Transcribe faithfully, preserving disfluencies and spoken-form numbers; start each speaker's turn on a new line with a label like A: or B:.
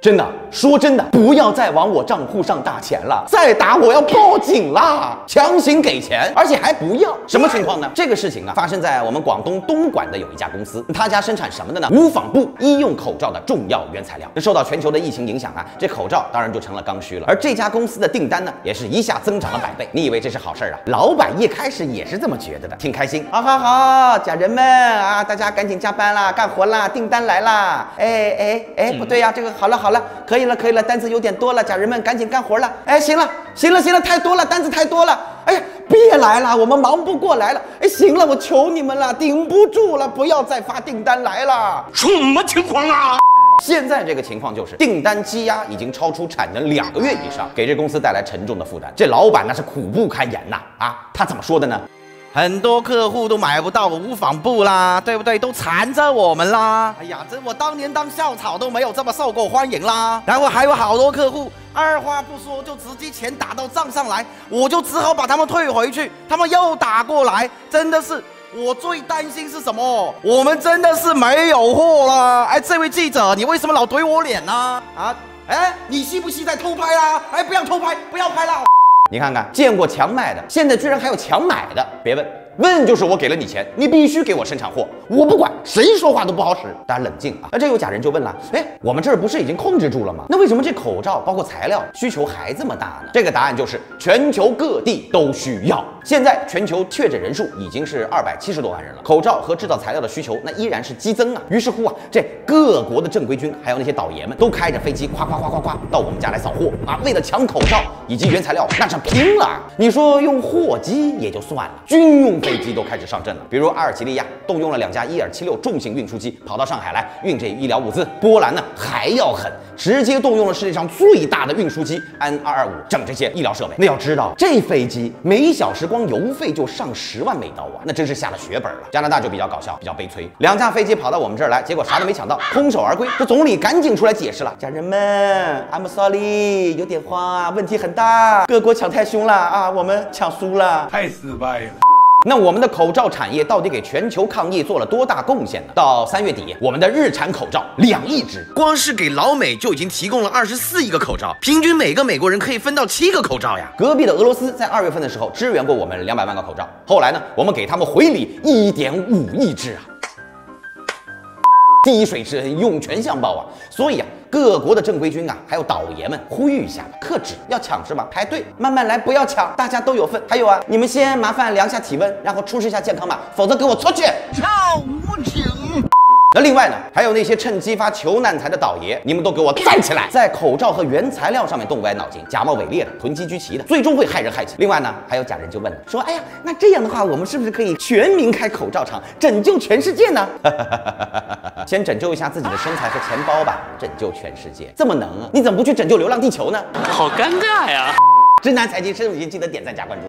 A: 真的，说真的，不要再往我账户上打钱了，再打我要报警啦！强行给钱，而且还不要，什么情况呢？这个事情啊，发生在我们广东东莞的有一家公司，他家生产什么的呢？无纺布医用口罩的重要原材料。受到全球的疫情影响啊，这口罩当然就成了刚需了。而这家公司的订单呢，也是一下增长了百倍。你以为这是好事啊？老板一开始也是这么觉得的，挺开心。好好好，家人们啊，大家赶紧加班啦，干活啦，订单来啦！哎哎哎，不对呀、啊，这个好了好了。 可以了，可以了，单子有点多了，家人们赶紧干活了。哎，行了，行了，行了，太多了，单子太多了。哎呀，别来了，我们忙不过来了。哎，行了，我求你们了，顶不住了，不要再发订单来了。
B: 什么情况啊？
A: 现在这个情况就是订单积压已经超出产能两个月以上，给这公司带来沉重的负担。这老板那是苦不堪言呐！啊，他怎么说的呢？ 很多客户都买不到无纺布啦，对不对？都缠着我们啦。哎呀，这我当年当校草都没有这么受过欢迎啦。然后还有好多客户，二话不说就直接钱打到账上来，我就只好把他们退回去。他们又打过来，真的是我最担心是什么？我们真的是没有货了。哎，这位记者，你为什么老怼我脸呢？啊，哎，你是不是在偷拍啦？哎，不要偷拍，不要拍啦！ 你看看，见过强卖的，现在居然还有强买的。别问，问就是我给了你钱，你必须给我生产货，我不管，谁说话都不好使。大家冷静啊！那这有假人就问了，哎，我们这儿不是已经控制住了吗？那为什么这口罩包括材料需求还这么大呢？这个答案就是全球各地都需要。现在全球确诊人数已经是二百七十多万人了，口罩和制造材料的需求那依然是激增啊。于是乎啊，这各国的正规军还有那些倒爷们都开着飞机，夸夸夸夸夸到我们家来扫货啊，为了抢口罩以及原材料，那是。 拼了！你说用货机也就算了，军用飞机都开始上阵了。比如阿尔及利亚动用了两架伊尔七六重型运输机，跑到上海来运这医疗物资。波兰呢还要狠，直接动用了世界上最大的运输机安二二五整这些医疗设备。那要知道，这飞机每小时光油费就上十万美刀啊，那真是下了血本了。加拿大就比较搞笑，比较悲催，两架飞机跑到我们这儿来，结果啥都没抢到，空手而归。这总理赶紧出来解释了，家人们 ，I'm sorry， 有点慌啊，问题很大，各国抢太凶了啊，我们抢输了，
B: 太失败了。
A: 那我们的口罩产业到底给全球抗疫做了多大贡献呢？到三月底，我们的日产口罩两亿只，光是给老美就已经提供了二十四亿个口罩，平均每个美国人可以分到七个口罩呀。隔壁的俄罗斯在二月份的时候支援过我们两百万个口罩，后来呢，我们给他们回礼一点五亿只啊。 滴水之恩，涌泉相报啊！所以啊，各国的正规军啊，还有倒爷们呼吁一下，克制，要抢是吧？排队，慢慢来，不要抢，大家都有份。还有啊，你们先麻烦量下体温，然后出示一下健康码，否则给我出去！
B: 跳无情。
A: 那另外呢，还有那些趁机发求难财的倒爷，你们都给我站起来，在口罩和原材料上面动歪脑筋，假冒伪劣的，囤积居奇的，最终会害人害己。另外呢，还有假人就问了，说，哎呀，那这样的话，我们是不是可以全民开口罩厂，拯救全世界呢？先拯救一下自己的身材和钱包吧，拯救全世界，这么能啊？你怎么不去拯救流浪地球呢？
C: 好尴尬呀！
A: 直男财经深入研，记得点赞加关注。